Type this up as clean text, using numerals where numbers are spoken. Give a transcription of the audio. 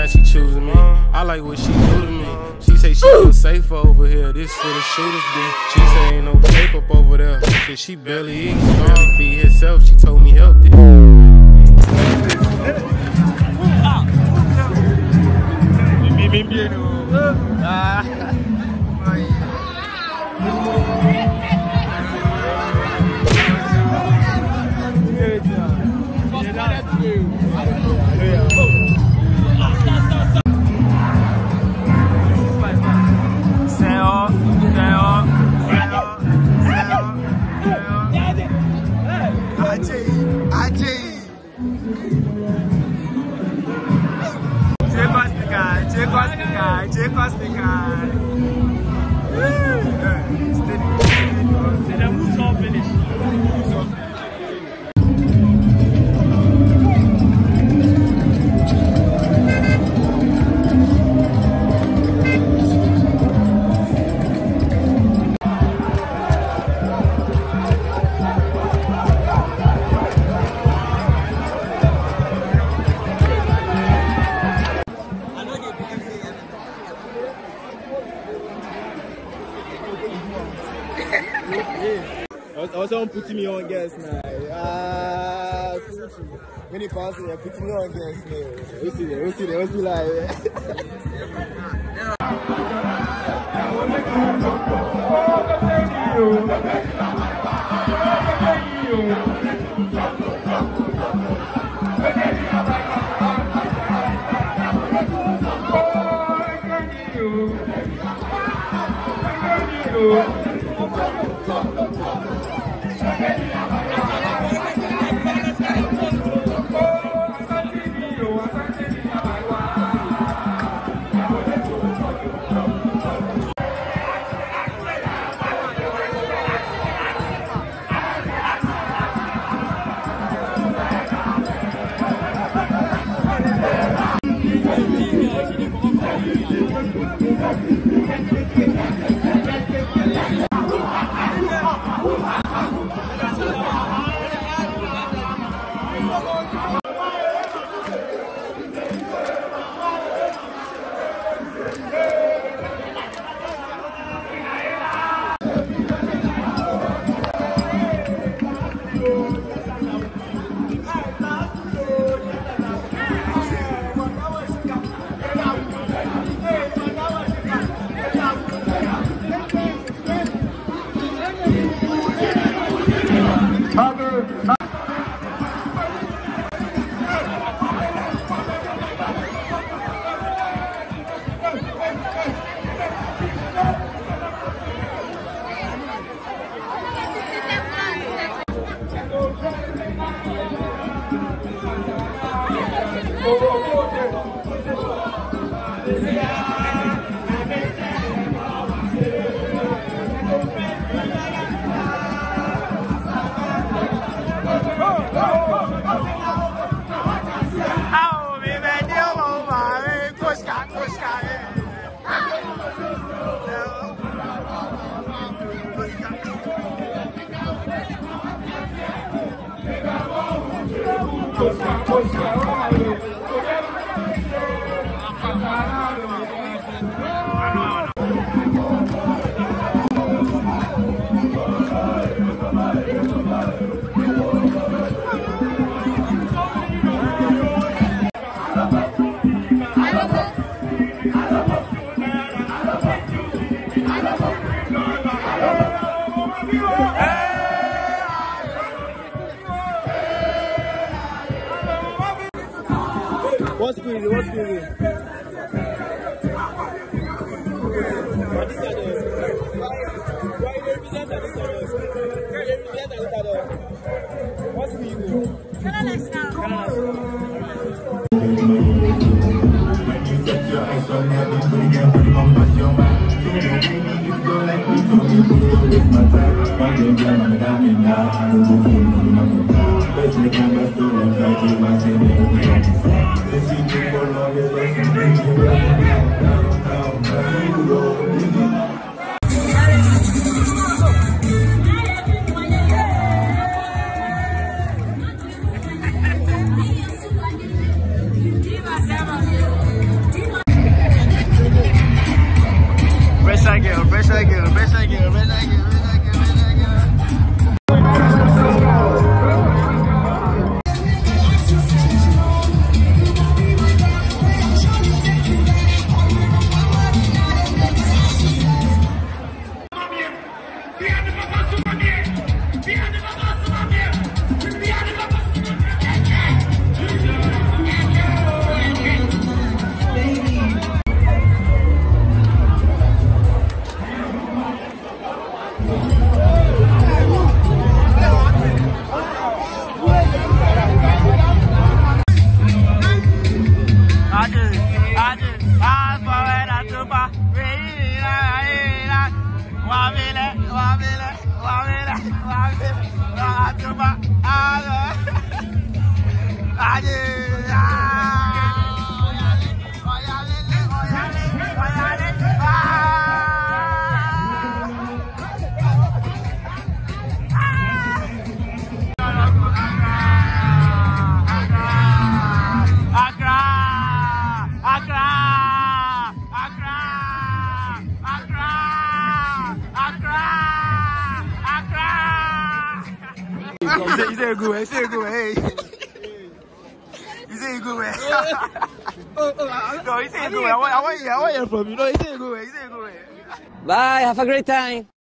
she choosing me. I like what she do to me. She say she feel safer over here. This for the shooters be. She say ain't no tape up over there. Shit, she barely eating. She barely feed herself. She told me help it. Also, putting me on gas now. When he passes, they're putting me on gas now. We'll see like. What's crazy? Why you represent this What's crazy? You say good way, say good way. Hey. You say good way. No, you say good way. I want to hear from you. No, you say good way. You say good way. Bye, have a great time.